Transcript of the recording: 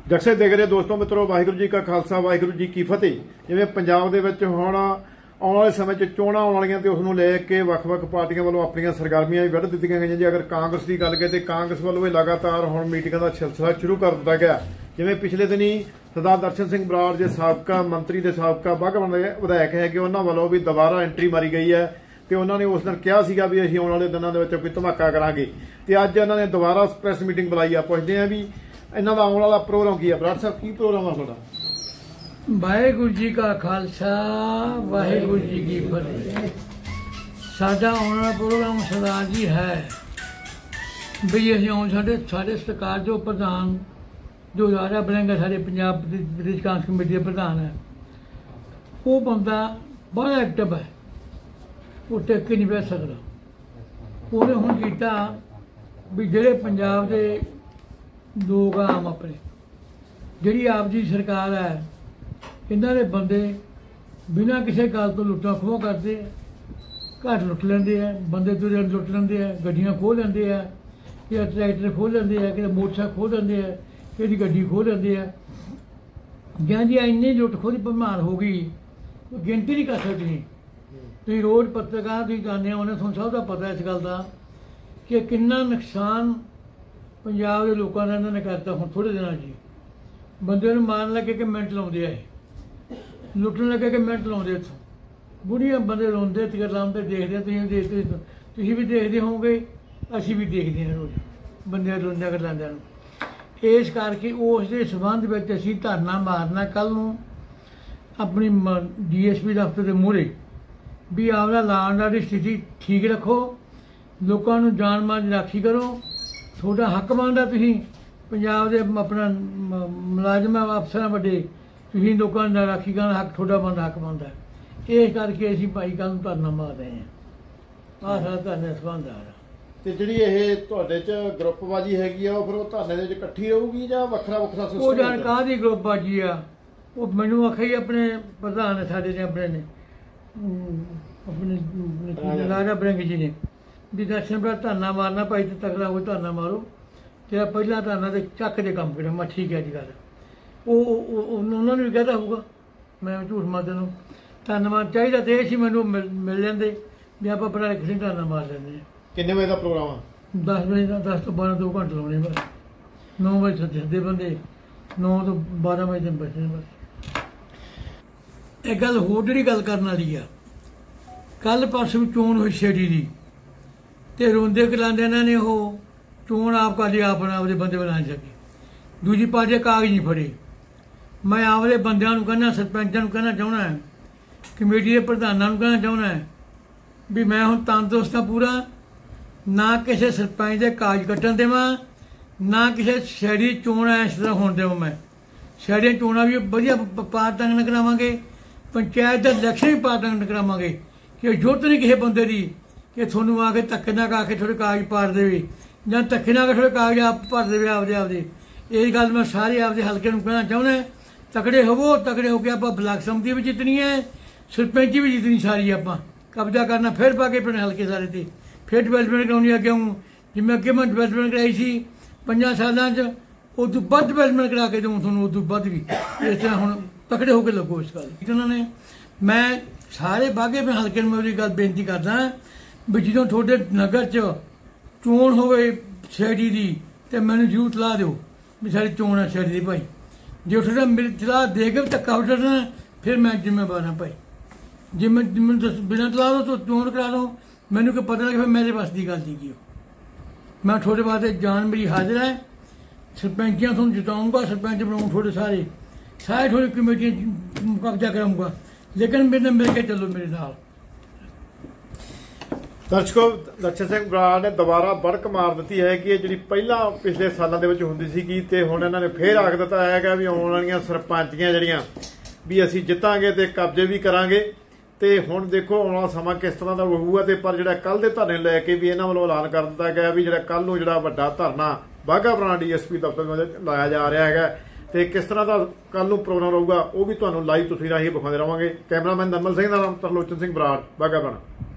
ਜਕਸੇ ਦੇਖ ਰਹੇ ਦੋਸਤੋ ਮਿੱਤਰੋ, ਵਾਹਿਗੁਰੂ ਜੀ ਕਾ ਖਾਲਸਾ ਵਾਹਿਗੁਰੂ ਜੀ ਕੀ ਫਤਿਹ। ਜਿਵੇਂ ਪੰਜਾਬ ਦੇ ਵਿੱਚ ਹੁਣ ਆਉਣ ਵਾਲੇ ਸਮੇਂ 'ਚ ਚੋਣਾਂ ਆਉਣ ਵਾਲੀਆਂ ਤੇ ਉਸ ਨੂੰ ਲੈ ਕੇ ਵੱਖ-ਵੱਖ ਪਾਰਟੀਆਂ ਵੱਲੋਂ ਆਪਣੀਆਂ ਸਰਗਰਮੀਆਂ ਵੀ ਵੱਢ ਦਿੱਤੀਆਂ ਗਈਆਂ। ਜੇ ਅਗਰ ਕਾਂਗਰਸ ਦੀ ਗੱਲ ਕਰੀਏ ਤੇ ਕਾਂਗਰਸ ਵੱਲੋਂ ਇਹ ਲਗਾਤਾਰ ਹੁਣ ਮੀਟਿੰਗਾਂ ਦਾ ਸਿਲਸਿਲਾ ਸ਼ੁਰੂ ਕਰ ਦਿੱਤਾ ਗਿਆ। ਜਿਵੇਂ ਪਿਛਲੇ ਦਿਨੀ ਸਰਦਾਰ ਦਰਸ਼ਨ ਸਿੰਘ ਬਰਾੜ ਦੇ ਸਾਬਕਾ ਮੰਤਰੀ ਦੇ ਸਾਬਕਾ ਬਾਘਾਪੁਰਾਣਾ ਦੇ ਵਿਧਾਇਕ ਹੈਗੇ, ਉਹਨਾਂ ਵੱਲੋਂ ਵੀ ਦੁਬਾਰਾ ਐਂਟਰੀ ਮਾਰੀ ਗਈ ਹੈ ਤੇ ਉਹਨਾਂ ਨੇ ਉਸ ਦਿਨ ਕਿਹਾ ਸੀਗਾ ਵੀ ਅਸੀਂ ਆਉਣ ਵਾਲੇ ਦਿਨਾਂ ਦੇ ਵਿੱਚ ਕੋਈ ਧਮਾਕਾ ਕਰਾਂਗੇ ਤੇ ਅੱਜ ਇਹਨਾਂ ਨੇ ਦੁਬਾਰਾ ਪ੍ਰੈਸ ਮੀਟਿੰਗ ਬੁਲਾਈ ਆ। ਪੁੱਛਦੇ ਆ ਵੀ ਇਹਨਾਂ ਦਾ ਆਉਣ ਵਾਲਾ ਪ੍ਰੋਗਰਾਮ ਕੀ ਆ। ਬਰਾੜ ਸਾਹਿਬ, ਕੀ ਪ੍ਰੋਗਰਾਮ ਆ ਤੁਹਾਡਾ? ਵਾਹਿਗੁਰੂ ਜੀ ਕਾ ਖਾਲਸਾ ਵਾਹਿਗੁਰੂ ਜੀ ਕੀ ਫਤਿਹ। ਸਾਡਾ ਆਉਣ ਵਾਲਾ ਪ੍ਰੋਗਰਾਮ ਸਰਦਾਰ ਜੀ ਹੈ ਵੀ ਅਸੀਂ ਹੁਣ ਸਾਡੇ ਸਰਕਾਰ ਜੋ ਪ੍ਰਧਾਨ ਜੋ ਰਾਜਾ ਬਣੇਗਾ, ਸਾਡੇ ਪੰਜਾਬ ਪ੍ਰਦੇਸ਼ ਕਾਂਗਰਸ ਕਮੇਟੀ ਦਾ ਪ੍ਰਧਾਨ ਹੈ, ਉਹ ਬੰਦਾ ਬੜਾ ਐਕਟਿਵ ਹੈ, ਉਹ ਟਿਕ ਕੇ ਨਹੀਂ ਬਹਿ ਸਕਦਾ। ਉਹਨੇ ਹੁਣ ਕੀਤਾ ਵੀ ਜਿਹੜੇ ਪੰਜਾਬ ਦੇ ਲੋਕ ਆਮ ਆਪਣੇ ਜਿਹੜੀ ਆਪ ਦੀ ਸਰਕਾਰ ਹੈ, ਇਹਨਾਂ ਦੇ ਬੰਦੇ ਬਿਨਾਂ ਕਿਸੇ ਗੱਲ ਤੋਂ ਲੁੱਟਾਂ ਖੋਹ ਕਰਦੇ ਆ, ਘਰ ਲੁੱਟ ਲੈਂਦੇ ਆ, ਬੰਦੇ ਤੁਰੇ ਲੁੱਟ ਲੈਂਦੇ ਆ, ਗੱਡੀਆਂ ਖੋਹ ਲੈਂਦੇ ਆ, ਕਿ ਟਰੈਕਟਰ ਖੋਹ ਲੈਂਦੇ ਆ, ਕਿ ਮੋਟਰਸਾਈਕਲ ਖੋਹ ਲੈਂਦੇ ਆ, ਕਿਹਦੀ ਗੱਡੀ ਖੋਹ ਲੈਂਦੇ ਆ। ਜਾਂ ਜੀ ਇੰਨੀ ਲੁੱਟ ਖੋਹ ਦੀ ਭਰਮਾਰ ਹੋ ਗਈ, ਗਿਣਤੀ ਨਹੀਂ ਕਰ ਸਕਦੀ। ਤੁਸੀਂ ਰੋਜ਼ ਪੱਤਰਕਾਰ ਤੁਸੀਂ ਜਾਣਦੇ ਹੋ, ਉਹਨੇ ਤੁਹਾਨੂੰ ਸਭ ਦਾ ਪਤਾ ਇਸ ਗੱਲ ਦਾ ਕਿ ਕਿੰਨਾ ਨੁਕਸਾਨ ਪੰਜਾਬ ਦੇ ਲੋਕਾਂ ਦਾ ਇਹਨਾਂ ਨੇ ਕਰਤਾ। ਹੁਣ ਥੋੜ੍ਹੇ ਦਿਨਾਂ 'ਚ ਬੰਦੇ ਨੂੰ ਮਾਰਨ ਲੱਗੇ ਕਿ ਮਿੰਟ ਲਾਉਂਦੇ ਆ, ਇਹ ਲੁੱਟਣ ਲੱਗੇ ਕਿ ਮਿੰਟ ਲਾਉਂਦੇ। ਇੱਥੋਂ ਬੁੜੀਆਂ ਬੰਦੇ ਰੋਂਦੇ ਲਾਉਂਦੇ ਦੇਖਦੇ, ਤੁਸੀਂ ਵੀ ਦੇਖਦੇ ਹੋਵੋਗੇ, ਅਸੀਂ ਵੀ ਦੇਖਦੇ ਹਾਂ ਰੋਜ਼ ਬੰਦਿਆਂ ਰੋਂਦਿਆਂ ਲਾਉਂਦਿਆਂ ਨੂੰ। ਇਸ ਕਰਕੇ ਉਸ ਦੇ ਸੰਬੰਧ ਵਿੱਚ ਅਸੀਂ ਧਰਨਾ ਮਾਰਨਾ ਕੱਲ੍ਹ ਨੂੰ ਆਪਣੀ DSP ਦਫ਼ਤਰ ਦੇ ਮੂਹਰੇ ਵੀ ਆਪਦਾ ਲਾਅ ਐਂਡ ਆਰਡਰ ਦੀ ਸਥਿਤੀ ਠੀਕ ਰੱਖੋ, ਲੋਕਾਂ ਨੂੰ ਜਾਨ ਮਾਲ ਦੀ ਰਾਖੀ ਕਰੋ। ਤੁਹਾਡਾ ਹੱਕ ਬਣਦਾ, ਤੁਸੀਂ ਪੰਜਾਬ ਦੇ ਆਪਣਾ ਮੁਲਾਜ਼ਮ ਅਫਸਰਾਂ ਵੱਡੇ, ਤੁਸੀਂ ਲੋਕਾਂ ਦੀ ਰਾਖੀ ਕਰਨ ਹੱਕ ਤੁਹਾਡਾ ਬਣਦਾ, ਹੱਕ ਬਣਦਾ। ਇਸ ਕਰਕੇ ਅਸੀਂ ਭਾਈ ਕੱਲ੍ਹ ਨੂੰ ਧਰਨਾ ਮਾਰ ਰਹੇ ਹਾਂ। ਆਹ ਸਾਡਾ ਧਰਨੇ ਸੰਬੰਧ ਆ। ਤੇ ਜਿਹੜੀ ਇਹ ਤੁਹਾਡੇ 'ਚ ਗਰੁੱਪਬਾਜੀ ਹੈਗੀ ਆ, ਉਹ ਫਿਰ ਉਹ ਧਰਨੇ ਦੇ ਵਿੱਚ ਇਕੱਠੀ ਰਹੂਗੀ ਜਾਂ ਵੱਖਰਾ ਵੱਖਰਾ ਸਿਸਟਮ? ਉਹ ਜਾਣ ਕਾਹਦੀ ਗਰੁੱਪਬਾਜੀ ਆ, ਉਹ ਮੈਨੂੰ ਆਖਿਆ ਹੀ ਆਪਣੇ ਪ੍ਰਧਾਨ ਸਾਡੇ ਨੇ, ਆਪਣੇ ਨੇ ਆਪਣੇ ਰਾਜਾ ਬਰਿੰਗ ਜੀ ਨੇ ਵੀ ਦਰਸ਼ਨ ਬਰਾ ਧਰਨਾ ਮਾਰਨਾ ਭਾਈ ਤੇ ਤਕੜਾ ਹੋਵੇ ਧਰਨਾ ਮਾਰੋ। ਤੇਰਾ ਪਹਿਲਾ ਧਰਨਾ ਤੇ ਚੱਕ ਦੇ ਕੰਮ ਕਰਿਆ। ਮੈਂ ਠੀਕ ਹੈ ਜੀ ਗੱਲ। ਉਹ ਉਹਨਾਂ ਨੂੰ ਵੀ ਕਹਿਦਾ ਹੋਊਗਾ, ਮੈਂ ਝੂਠ ਮਾਰਦੇ ਨੂੰ ਧੰਨਵਾਦ ਚਾਹੀਦਾ ਤੇ ਇਹ ਸੀ ਮੈਨੂੰ ਮਿਲ ਜਾਂਦੇ ਵੀ ਆਪਾਂ ਬਣਾ ਕਿਸੇ ਧਰਨਾ ਮਾਰ ਲੈਂਦੇ ਹਾਂ। ਕਿੰਨੇ ਵਜੇ ਦਾ ਪ੍ਰੋਗਰਾਮ ਆ? 10 ਵਜੇ ਦਾ, 10 ਤੋਂ 12 2 ਘੰਟੇ ਲਾਉਣੇ ਬਸ। 9 ਵਜੇ ਸੱਦੇ ਬੰਦੇ, 9 ਤੋਂ 12 ਵਜੇ ਤੱਕ ਬੈਠੇ ਬਸ। ਇਹ ਗੱਲ ਹੋਰ ਜਿਹੜੀ ਗੱਲ ਕਰਨ ਵਾਲੀ ਆ, ਕੱਲ੍ਹ ਪਰਸੋਂ ਚੋਣ ਹੋਈ ਛੇੜੀ ਦੀ ਤੇ ਰੋਂਦੇ ਕਲਾਂਦੇ ਇਹਨਾਂ ਨੇ ਉਹ ਚੋਣ ਆਪ ਕਰ ਲਈ, ਆਪਦੇ ਬੰਦੇ ਬਣਾ ਸਕੇ। ਦੂਜੀ ਪਾਰਟੀ ਕਾਗਜ਼ ਨਹੀਂ ਫੜੇ। ਮੈਂ ਆਪਦੇ ਬੰਦਿਆਂ ਨੂੰ ਕਹਿਣਾ, ਸਰਪੰਚਾਂ ਨੂੰ ਕਹਿਣਾ ਚਾਹੁੰਦਾ, ਕਮੇਟੀ ਦੇ ਪ੍ਰਧਾਨਾਂ ਨੂੰ ਕਹਿਣਾ ਚਾਹੁੰਦਾ ਵੀ ਮੈਂ ਹੁਣ ਤੰਦਰੁਸਤ ਹਾਂ ਪੂਰਾ, ਨਾ ਕਿਸੇ ਸਰਪੰਚ ਦੇ ਕਾਗਜ਼ ਕੱਟਣ ਦੇਵਾਂ, ਨਾ ਕਿਸੇ ਸ਼ਹਿਰੀ ਚੋਣ ਇਸ ਤਰ੍ਹਾਂ ਹੋਣ ਦੇਵਾਂ। ਮੈਂ ਸ਼ਹਿਰੀਆਂ ਚੋਣਾਂ ਵੀ ਵਧੀਆ ਪਾਰ ਢੰਗ ਨਾਲ ਕਰਾਵਾਂਗੇ, ਪੰਚਾਇਤ ਦਾ ਇਲੈਕਸ਼ਨ ਵੀ ਪਾਰ ਢੰਗ ਨਾਲ ਕਰਾਵਾਂਗੇ ਕਿ ਜ਼ਰੂਰਤ ਨਹੀਂ ਕਿਸੇ ਬੰਦੇ ਦੀ ਕਿ ਤੁਹਾਨੂੰ ਆ ਕੇ ਧੱਕੇ ਨਾਲ ਆ ਕੇ ਥੋੜ੍ਹੇ ਕਾਗਜ਼ ਪਾੜ ਦੇਵੇ ਜਾਂ ਧੱਕੇ ਨਾਲ ਆ ਕੇ ਥੋੜ੍ਹੇ ਕਾਗਜ਼ ਆਪ ਭਰ ਦੇਵੇ ਆਪਦੇ। ਇਹ ਗੱਲ ਮੈਂ ਸਾਰੇ ਆਪਦੇ ਹਲਕੇ ਨੂੰ ਕਹਿਣਾ ਚਾਹੁੰਦਾ, ਤਕੜੇ ਹੋਵੋ, ਤਕੜੇ ਹੋ ਕੇ ਆਪਾਂ ਬਲਾਕ ਸੰਮਤੀ ਵੀ ਜਿੱਤਣੀ ਹੈ, ਸਰਪੰਚੀ ਵੀ ਜਿੱਤਣੀ ਸਾਰੀ। ਆਪਾਂ ਕਬਜ਼ਾ ਕਰਨਾ ਫਿਰ ਪਾ ਕੇ ਆਪਣੇ ਹਲਕੇ ਸਾਰੇ ਤੇ ਫਿਰ ਡਿਵੈਲਪਮੈਂਟ ਕਰਾਉਣੀ। ਅੱਗੇ ਜਿਵੇਂ ਅੱਗੇ ਮੈਂ ਡਿਵੈਲਪਮੈਂਟ ਕਰਾਈ ਸੀ 5 ਸਾਲਾਂ 'ਚ, ਉਦੋਂ ਵੱਧ ਡਿਵੈਲਪਮੈਂਟ ਕਰਾ ਕੇ ਦਊਂ ਤੁਹਾਨੂੰ, ਉਦੋਂ ਵੱਧ ਵੀ। ਇਸ ਤਰ੍ਹਾਂ ਹੁਣ ਤਕੜੇ ਹੋ ਕੇ ਲੱਗੋ ਇਸ ਗੱਲ। ਉਹਨਾਂ ਨੇ ਮੈਂ ਸਾਰੇ ਬਾਘੇ ਆਪਣੇ ਹਲਕੇ ਨੂੰ ਮੇਰੀ ਗੱਲ ਬੇਨਤੀ ਕਰਦਾ ਵੀ ਜਦੋਂ ਤੁਹਾਡੇ ਨਗਰ 'ਚ ਚੋਣ ਹੋਵੇ ਸ਼ਹਿਰੀ ਦੀ ਤੇ ਮੈਨੂੰ ਜ਼ਰੂਰ ਸਲਾਹ ਦਿਓ ਵੀ ਸਾਡੀ ਚੋਣ ਹੈ ਸ਼ਹਿਰੀ ਦੀ ਭਾਈ। ਜੇ ਤੁਹਾਡਾ ਮੇਰੀ ਸਲਾਹ ਦੇ ਕੇ ਵੀ ਧੱਕਾ ਉੱਡਣਾ ਫਿਰ ਮੈਂ ਜ਼ਿੰਮੇਵਾਰ ਹਾਂ ਭਾਈ। ਜੇ ਮੈਨੂੰ ਬਿਨਾਂ ਸਲਾਹ ਤੋਂ ਚੋਣ ਕਰਾ ਲਓ, ਮੈਨੂੰ ਕੋਈ ਪਤਾ ਲੱਗੇ ਫਿਰ ਮੇਰੇ ਵੱਸ ਦੀ ਗੱਲ ਸੀਗੀ। ਮੈਂ ਤੁਹਾਡੇ ਵਾਸਤੇ ਜਾਨ ਮੇਰੀ ਹਾਜ਼ਰ ਹੈ। ਸਰਪੰਚੀਆਂ ਤੁਹਾਨੂੰ ਜਿਤਾਊਂਗਾ, ਸਰਪੰਚ ਬਣਾਊਂ ਤੁਹਾਡੇ ਸਾਰੇ ਤੁਹਾਡੀ ਕਮੇਟੀਆਂ ਕਬਜ਼ਾ ਕਰਾਊਂਗਾ, ਲੇਕਿਨ ਮੇਰੇ ਨਾਲ ਮਿਲ ਕੇ ਚੱਲੋ ਮੇਰੇ ਨਾਲ। ਦਰਸ਼ਕੋ, ਦਰਸ਼ਨ ਸਿੰਘ ਬਰਾੜ ਨੇ ਦੁਬਾਰਾ ਬੜਕ ਮਾਰ ਦਿੱਤੀ ਹੈ ਕਿ ਇਹ ਜਿਹੜੀ ਪਹਿਲਾਂ ਪਿਛਲੇ ਸਾਲਾਂ ਦੇ ਵਿੱਚ ਹੁੰਦੀ ਸੀਗੀ ਤੇ ਹੁਣ ਇਹਨਾਂ ਨੇ ਫੇਰ ਆਖ ਦਿੱਤਾ ਹੈਗਾ ਵੀ ਆਉਣ ਵਾਲੀਆਂ ਸਰਪੰਚੀਆਂ ਜਿਹੜੀਆਂ ਵੀ ਅਸੀਂ ਜਿੱਤਾਂਗੇ ਤੇ ਕਬਜ਼ੇ ਵੀ ਕਰਾਂਗੇ। ਤੇ ਹੁਣ ਦੇਖੋ ਆਉਣ ਵਾਲਾ ਸਮਾਂ ਕਿਸ ਤਰ੍ਹਾਂ ਦਾ ਹੋਊਗਾ। ਤੇ ਪਰ ਜਿਹੜਾ ਕੱਲ੍ਹ ਦੇ ਧਰਨੇ ਲੈ ਕੇ ਵੀ ਇਹਨਾਂ ਵੱਲੋਂ ਐਲਾਨ ਕਰ ਦਿੱਤਾ ਗਿਆ ਵੀ ਜਿਹੜਾ ਕੱਲ੍ਹ ਨੂੰ ਜਿਹੜਾ ਵੱਡਾ ਧਰਨਾ ਬਾਘਾਪੁਰਾਣਾ DSP ਦਫ਼ਤਰ ਵਿੱਚ ਲਾਇਆ ਜਾ ਰਿਹਾ ਹੈਗਾ ਤੇ ਕਿਸ ਤਰ੍ਹਾਂ ਦਾ ਕੱਲ੍ਹ ਨੂੰ ਪ੍ਰੋਗਰਾਮ ਰਹੂਗਾ ਉਹ ਵੀ ਤੁਹਾਨੂੰ ਲਾਈਵ ਤਸਵੀਰਾਂ ਹੀ ਵਿਖਾਉਂਦੇ ਰਹਾਂਗੇ। ਕੈਮਰਾਮੈਨ ਨਰਮਲ ਸਿੰਘ ਦਾ ਨਾਮ ਤਰਲੋਚਨ ਸਿੰਘ ਬਰਾੜ, ਬਾਘਾਪੁਰਾਣਾ।